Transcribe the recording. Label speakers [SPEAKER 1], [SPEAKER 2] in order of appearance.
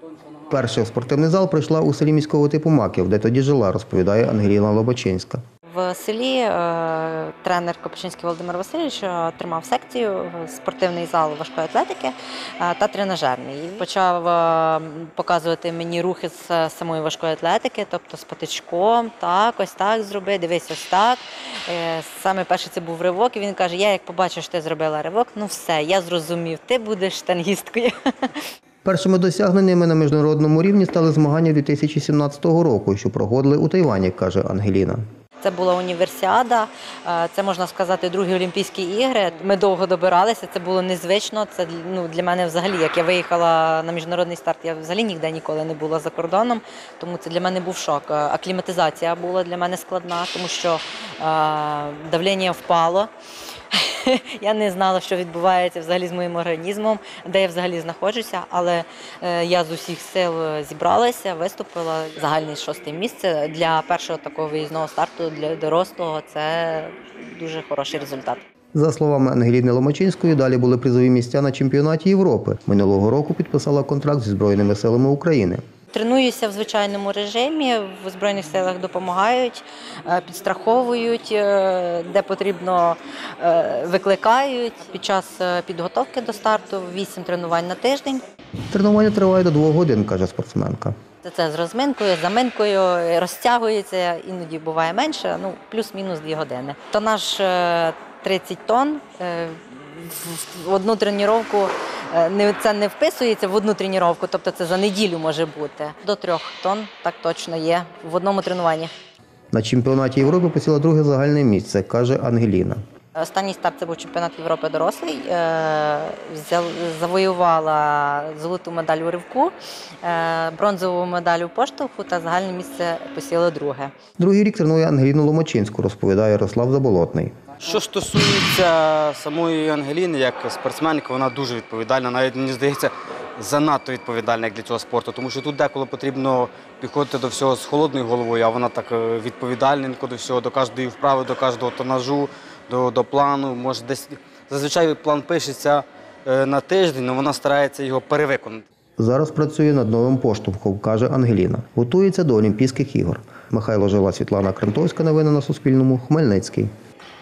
[SPEAKER 1] Перше в спортивний зал прийшла у селі міського типу Маків, де тоді жила, розповідає Ангеліна Лобачинська.
[SPEAKER 2] В селі тренер Копичинський Володимир Васильович тримав секцію, спортивний зал важкої атлетики та тренажерний. Почав показувати мені рухи з самої важкої атлетики, тобто з патичком, так, ось так зроби, дивись ось так. Саме перший це був ривок, і він каже, я як побачив, що ти зробила ривок, ну все, я зрозумів, ти будеш штангісткою.
[SPEAKER 1] Першими досягненнями на міжнародному рівні стали змагання 2017 року, що проходили у Тайвані, каже Ангеліна.
[SPEAKER 2] Це була універсіада, це, можна сказати, другі Олімпійські ігри. Ми довго добиралися, це було незвично. Це для мене взагалі, як я виїхала на міжнародний старт, я взагалі ніде ніколи не була за кордоном, тому це для мене був шок. Акліматизація була для мене складна, тому що давлення впало. Я не знала, що відбувається взагалі з моїм організмом, де я взагалі знаходжуся, але я з усіх сил зібралася, виступила. Загальне 6-те місце для першого такого виїзного старту для дорослого – це дуже хороший результат.
[SPEAKER 1] За словами Ангеліни Ломачинської, далі були призові місця на чемпіонаті Європи. Минулого року підписала контракт зі Збройними силами України.
[SPEAKER 2] Тренуюся в звичайному режимі, в Збройних силах допомагають, підстраховують, де потрібно викликають. Під час підготовки до старту 8 тренувань на тиждень.
[SPEAKER 1] Тренування триває до 2 годин, каже спортсменка.
[SPEAKER 2] Це з розминкою, заминкою, розтягується, іноді буває менше, плюс-мінус 2 години. Тонаж 30 тонн. В одну тренування це не вписується в одну тренування, тобто це за неділю може бути. До 3 тонн, так точно є, в одному тренуванні.
[SPEAKER 1] На чемпіонаті Європи посіла друге загальне місце, каже Ангеліна.
[SPEAKER 2] Останній старт – це був чемпіонат Європи дорослий. Завоювала золоту медаль у ривку, бронзову медаль у поштовху та загальне місце посіла друге.
[SPEAKER 1] Другий рік тренує Ангеліну Ломачинську, розповідає Ярослав Заболотний.
[SPEAKER 3] Що стосується самої Ангеліни, як спортсменки, вона дуже відповідальна, навіть, мені здається, занадто відповідальна як для цього спорту, тому що тут деколи потрібно підходити до всього з холодною головою, а вона так відповідальненько до всього, до кожної вправи, до кожного тонажу, до плану. Може, десь зазвичай план пишеться на тиждень, але вона старається його перевиконати.
[SPEAKER 1] Зараз працює над новим поштовхом, каже Ангеліна. Готується до Олімпійських ігор. Михайло Жила, Світлана Крентовська. Новини на Суспільному. Хмельницький.